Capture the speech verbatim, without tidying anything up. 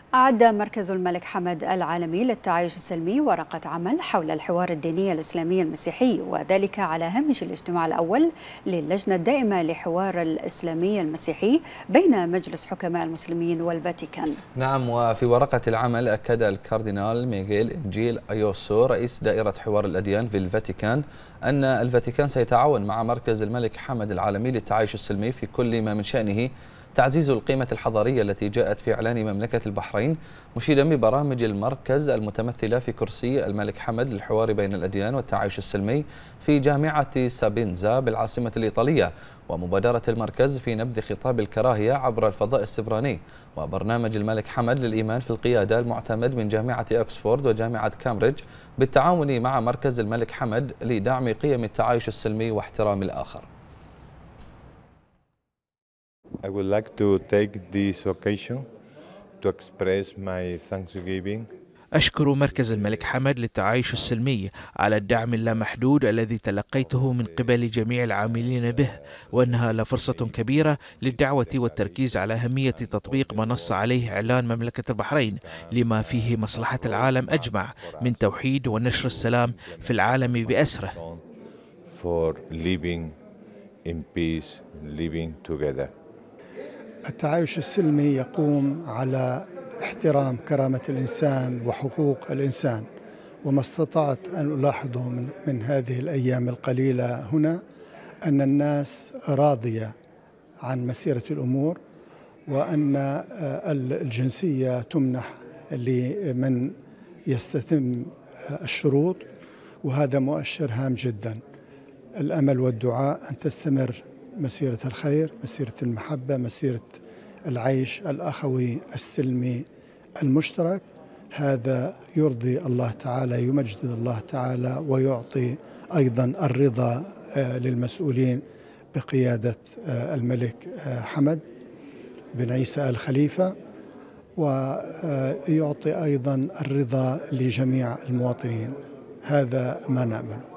أعد مركز الملك حمد العالمي للتعايش السلمي ورقة عمل حول الحوار الديني الإسلامي المسيحي، وذلك على هامش الاجتماع الأول للجنة الدائمة لحوار الإسلامي المسيحي بين مجلس حكماء المسلمين والفاتيكان. نعم، وفي ورقة العمل أكد الكاردينال ميغيل إنجيل أيوسو رئيس دائرة حوار الأديان في الفاتيكان أن الفاتيكان سيتعاون مع مركز الملك حمد العالمي للتعايش السلمي في كل ما من شأنه تعزيز القيمة الحضارية التي جاءت في إعلان مملكة البحرين، مشيدا ببرامج المركز المتمثلة في كرسي الملك حمد للحوار بين الأديان والتعايش السلمي في جامعة سابينزا بالعاصمة الإيطالية، ومبادرة المركز في نبذ خطاب الكراهية عبر الفضاء السبراني، وبرنامج الملك حمد للإيمان في القيادة المعتمد من جامعة أكسفورد وجامعة كامبريدج بالتعاون مع مركز الملك حمد لدعم قيم التعايش السلمي واحترام الآخر. I would like to take this occasion to express my thanksgiving. أشكر مركز الملك حمد للتعايش السلمي على الدعم اللامحدود الذي تلقيته من قبل جميع العاملين به، وأنها لفرصة كبيرة للدعوة والتركيز على أهمية تطبيق ما نص عليه إعلان مملكة البحرين لما فيه مصلحة العالم أجمع من توحيد ونشر السلام في العالم بأسره. For living in peace, living together. التعايش السلمي يقوم على احترام كرامة الإنسان وحقوق الإنسان، وما استطعت أن ألاحظه من, من هذه الأيام القليلة هنا أن الناس راضية عن مسيرة الأمور، وأن الجنسية تمنح لمن يستتم الشروط، وهذا مؤشر هام جدا. الأمل والدعاء أن تستمر مسيرة الخير، مسيرة المحبة، مسيرة العيش الأخوي السلمي المشترك. هذا يرضي الله تعالى، يمجد الله تعالى، ويعطي أيضا الرضا للمسؤولين بقيادة الملك حمد بن عيسى الخليفة، ويعطي أيضا الرضا لجميع المواطنين. هذا ما نأمله.